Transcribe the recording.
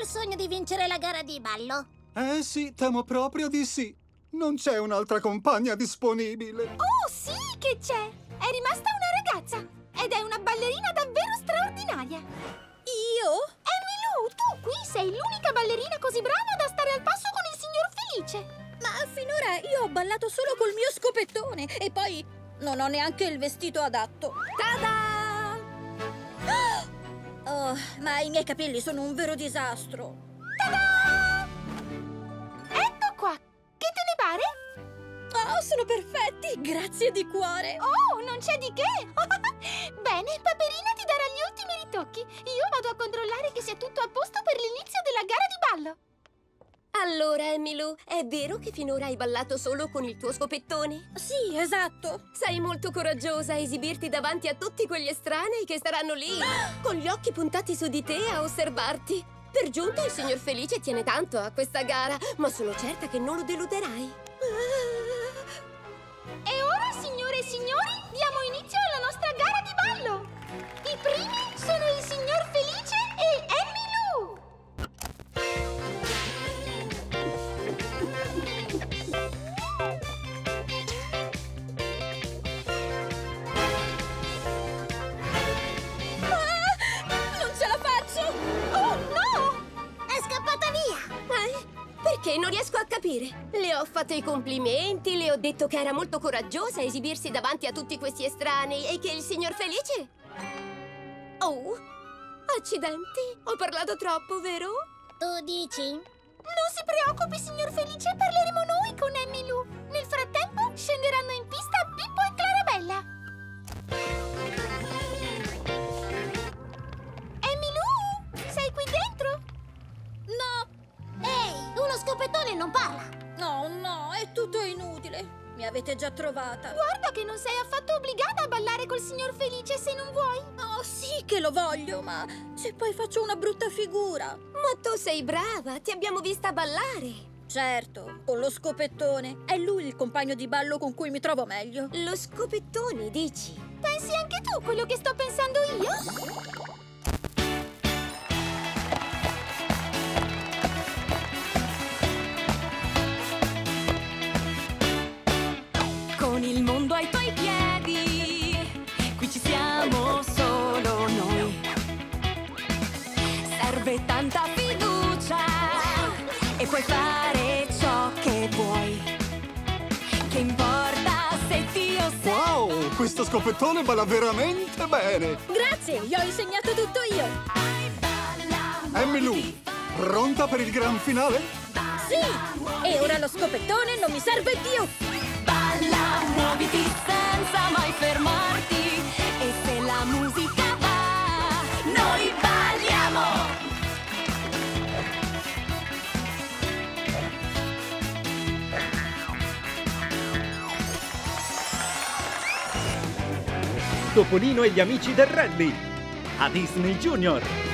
il sogno di vincere la gara di ballo? Sì, temo proprio di sì. Non c'è un'altra compagna disponibile. Oh, sì che c'è! È rimasta una ragazza ed è una ballerina davvero straordinaria. Io? Emmylou, tu qui sei l'unica ballerina così brava da stare al passo con il signor Felice. Ma finora io ho ballato solo col mio scopettone e poi non ho neanche il vestito adatto. Tada! Oh, ma i miei capelli sono un vero disastro. Tada! Ecco qua, che te ne pare? Oh, sono perfetti, grazie di cuore. Oh, non c'è di che! Bene, Paperina ti darà gli ultimi ritocchi. Io vado a controllare che sia tutto a posto per l'inizio della gara di ballo. Allora, Emmylou, è vero che finora hai ballato solo con il tuo scopettone? Sì, esatto. Sei molto coraggiosa a esibirti davanti a tutti quegli estranei che staranno lì, con gli occhi puntati su di te a osservarti. Per giunta il signor Felice tiene tanto a questa gara, ma sono certa che non lo deluderai. E ora, signore e signori, diamo inizio alla nostra gara di ballo. I primi sono il signor Felice e Emmylou. Non ce la faccio! Oh, no! È scappata via! Perché non riesco a capire. Le ho fatto i complimenti, le ho detto che era molto coraggiosa a esibirsi davanti a tutti questi estranei e che il signor Felice... Oh, accidenti, ho parlato troppo, vero? Tu dici? Non si preoccupi, signor Felice, parleremo noi con Emmylou. Nel frattempo scenderanno in pista Pippo e Clarabella. Emmylou, sei qui dentro? No! Ehi, uno scopettone non parla! No, no, è tutto inutile. Mi avete già trovata. Guarda che non sei affatto obbligata a ballare col signor Felice se non vuoi. Oh, sì che lo voglio, ma se poi faccio una brutta figura. Ma tu sei brava, ti abbiamo vista ballare. Certo, con lo scopettone. È lui il compagno di ballo con cui mi trovo meglio. Lo scopettone, dici? Pensi anche tu quello che sto pensando io? Con il mondo ai tuoi piedi, qui ci siamo solo noi. Serve tanta fiducia e puoi fare ciò che vuoi. Che importa se ti osservo? Wow, questo scopettone balla veramente bene! Grazie, gli ho insegnato tutto io. Emmylou, pronta per il gran finale? Sì, e ora lo scopettone non mi serve più. Balla, muoviti senza mai fermarti. E se la musica va, noi balliamo. Topolino e gli amici del rally a Disney Junior.